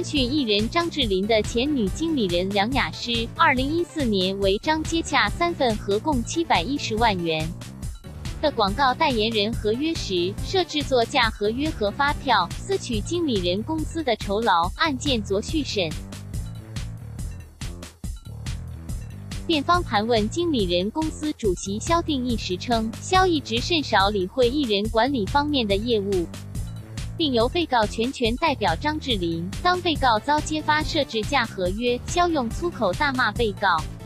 讯艺人张智霖的前女经理人梁雅诗，2014年为张接洽3份合共710万元的广告代言人合约时，涉制作假合约和发票，私取经理人公司的酬劳，案件昨续审。辩方盘问经理人公司主席萧定义时称，萧一直甚少理会艺人管理方面的业务，并由被告全权代表张智霖。当被告遭揭发设置假合约，萧用粗口大骂被告。